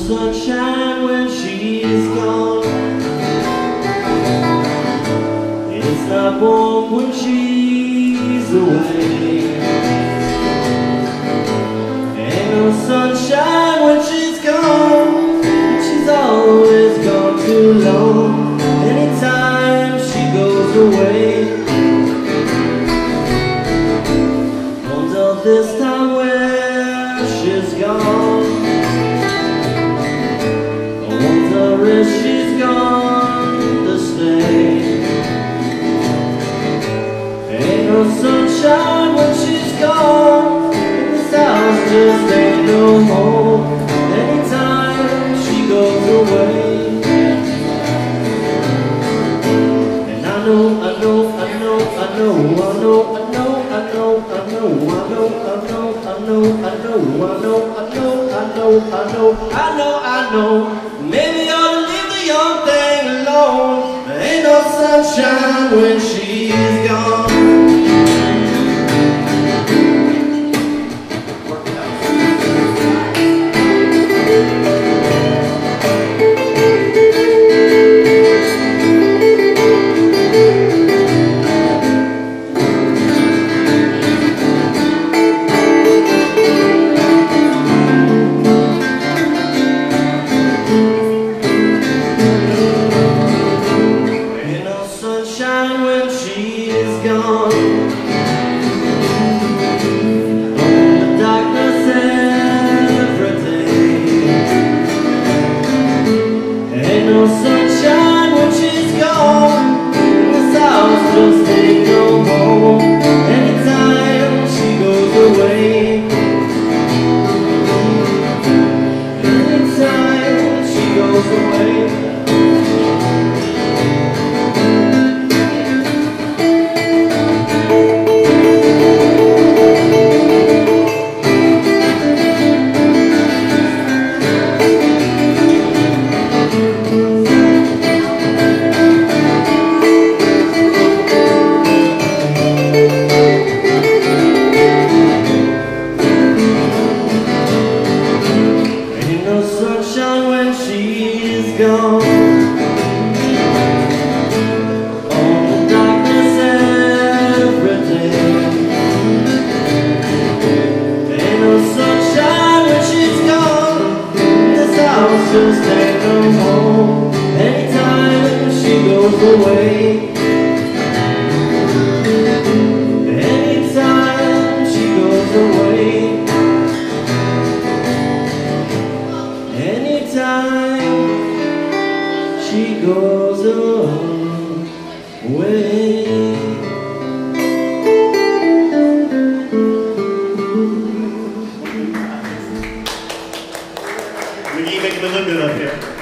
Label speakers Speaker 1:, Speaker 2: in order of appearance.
Speaker 1: sunshine when she's gone. It's not warm when she's away. Ain't no sunshine when she's gone. She's always gone too long. Anytime she goes away. Until this time where she's gone. She's gone to stay. Ain't no sunshine when she's gone. This house just ain't no home. Anytime she goes away. And I know, I know, I know, I know, I know, I know, I know, I know, I know, I know, I know, I know, I know, I know, I know, I know, I know. Maybe I ought to leave the young thing alone. There ain't no sunshine when she's gone. Sunshine when she is gone. Oh, the darkness every day. Ain't no sunshine when she's gone. This house just ain't no home. Anytime she goes away. Anytime she goes away. Sunshine when she's gone. All the darkness every day. Ain't no sunshine when she's gone. This house just ain't no home. Anytime she goes away. Anytime she goes away. Anytime she goes away.
Speaker 2: We need to make them a little bit up here.